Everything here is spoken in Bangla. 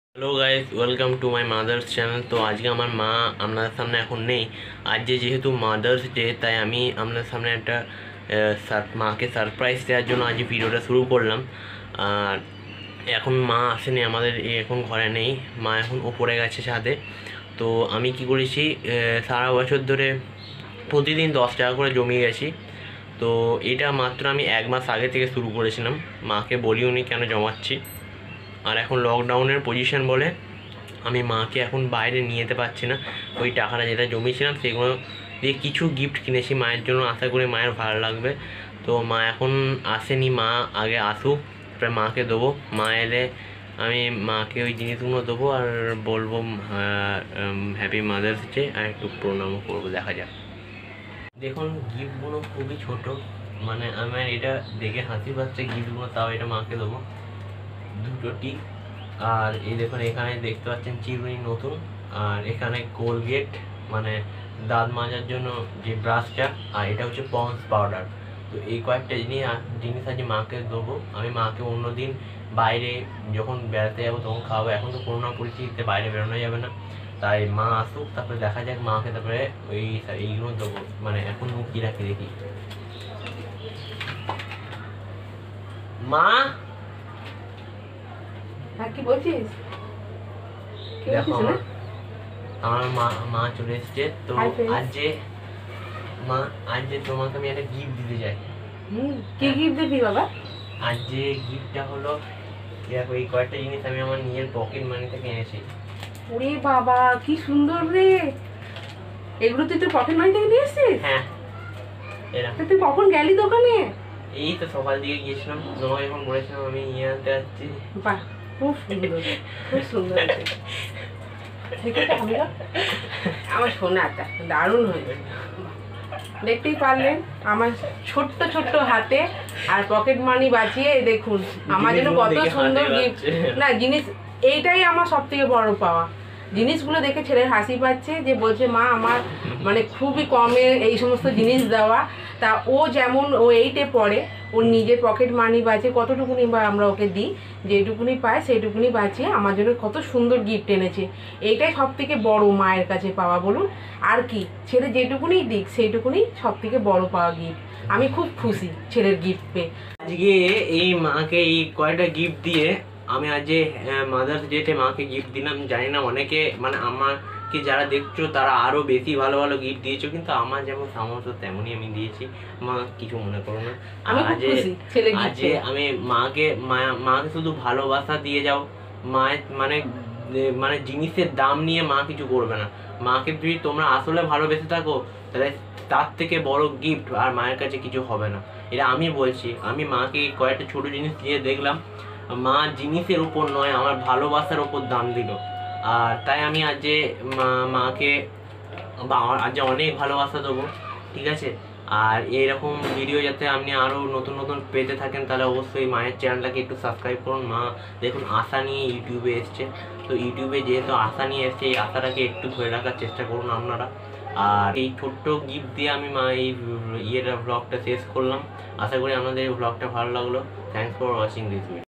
Hello guys, welcome to my mother's channel. তো আজকে আমার মা আপনাদের সামনে এখন নেই। আজ যেহেতু মাদার্স ডে, তাই আমি আপনাদের সামনে একটা মাকে সারপ্রাইজ দেওয়ার জন্য আজ ভিডিওটা শুরু করলাম। আর এখন মা আসেনি, আমাদের এখন ঘরে নেই, মা এখন ওপরে গেছে ছাদে। তো আমি কি করেছি, সারা বছর ধরে প্রতিদিন 10 টাকা করে জমিয়ে গেছি। তো এটা মাত্র আমি 1 মাস আগে থেকে শুরু করেছিলাম, মাকে বলিও নি কেন জমাচ্ছি। আর এখন লকডাউনের পজিশন বলে আমি মাকে এখন বাইরে নিয়ে যেতে পারছি না। ওই টাকাটা যেটা জমিয়েছিলাম সেগুলো দিয়ে কিছু গিফট কিনেছি মায়ের জন্য, আশা করি মায়ের ভালো লাগবে। তো মা এখন আসেনি, মা আগে আসুক, তারপরে মাকে দেবো। মা এলে আমি মাকে ওই জিনিসগুলো দেবো আর বলবো হ্যাপি মাদার্স ডে, আর একটু প্রণামও করবো। দেখা যাক। দেখুন গিফটগুলো খুবই ছোট, মানে আমার এটা দেখে হাসি পাচ্ছে গিফটগুলো, তাও এটা মাকে দেবো। দুটো টিক, আর এই দেখুন এখানে দেখতে পাচ্ছেন চিরুনি নতুন, আর এখানে কোলগেট মানে দাঁত মাজার জন্য যে ব্রাশটা, আর এটা হচ্ছে পন্স পাউডার। তো এই কয়েকটা জিনিস আছে মাকে দেবো। আমি মাকে অন্যদিন বাইরে যখন বেড়াতে যাবো তখন খাওয়াবো, এখন তো করোনা পরিস্থিতিতে বাইরে বেরোনো যাবে না। তাই মা আসুক, তারপরে দেখা যাক মাকে, তারপরে এইগুলো দেবো। মানে এখন মুখ কি রাখি দেখি। মা কি বলছিস? দেখো আমার মা চলে এসছে। তো আজ যে তোমাকে আমি একটা গিফট দিতে চাই। কি গিফট দিবি বাবা? আজ যে গিফটটা হলো, দেখো এই কয়েকটা জিনিস আমি আমার নিজের পকেট মানি থেকে এনেছি। ওরে বাবা কি সুন্দর রে! এগুলো তুই তোর পকেট মানি থেকে নিয়ে এসেছিস? হ্যাঁ, এরা। তুই কখন গেলি দোকানে? এই তো সকাল দিকে গিয়েছিলাম, তোমাকে এখন বলেছিলাম আমি নিয়ে আনতে যাচ্ছি। বাহ, খুব সুন্দর, খুব সুন্দর। আমার সোনাটা দারুণ হয়েছে, দেখতেই পারলেন আমার ছোট্ট ছোট্ট হাতে আর পকেট মানি বাঁচিয়ে। দেখুন আমার জন্য কত সুন্দর গিফট না জিনিস। এইটাই আমার সব থেকে বড় পাওয়া। জিনিসগুলো দেখে ছেলের হাসি পাচ্ছে, যে বলছে মা আমার মানে খুবই কমে এই সমস্ত জিনিস দেওয়া। তা ও যেমন ও 8-এ পড়ে, ওর নিজের পকেট মানি বাঁচিয়ে কতটুকুনি বা আমরা ওকে দিই, যেটুকুনি পায় সেইটুকুনি বাঁচিয়ে আমার জন্য কত সুন্দর গিফট এনেছে। এইটাই সব থেকে বড় মায়ের কাছে পাওয়া, বলুন আর কি? ছেলে যেটুকুনি দিক সেইটুকুনি সব থেকে বড় পাওয়া গিফট। আমি খুব খুশি ছেলের গিফট পেয়ে। আজকে এই মাকে এই কয়টা গিফট দিয়ে আমি আজ যে মাদার্স ডেতে মাকে গিফট দিলাম। জানি না অনেকে মানে আমাকে যারা দেখছো তারা আরো বেশি ভালো ভালো গিফট দিয়েছো, কিন্তু আমার যেমন সামর্থ্য তেমনই আমি দিয়েছি। মা কিছু মনে করো না। আজ আমি মাকে শুধু ভালোবাসা দিয়ে যাও। মায়ের মানে মানে জিনিসের দাম নিয়ে মা কিছু করবে না। মাকে যদি তোমরা আসলে ভালোবেসে থাকো, তাহলে তার থেকে বড় গিফট আর মায়ের কাছে কিছু হবে না। এটা আমি বলছি। আমি মাকে কয়েকটা ছোট জিনিস দিয়ে দেখলাম, মা জিনিসের উপর নয় আমার ভালোবাসার উপর দাম দিল। আর তাই আমি আজ যে মাকে আজ অনেক ভালোবাসা দেবো, ঠিক আছে? আর এইরকম ভিডিও যাতে আপনি আরও নতুন নতুন পেতে থাকেন, তাহলে অবশ্যই মায়ের চ্যানেলটাকে একটু সাবস্ক্রাইব করুন। মা দেখুন আশা নিয়ে ইউটিউবে এসছে, তো ইউটিউবে যেহেতু আশা নিয়ে এসছে, এই আশাটাকে একটু ধরে রাখার চেষ্টা করুন আপনারা। আর এই ছোট্ট গিফট দিয়ে আমি এই ব্লগটা শেষ করলাম। আশা করি আপনাদের এই ব্লগটা ভালো লাগলো। Thanks for watching this video.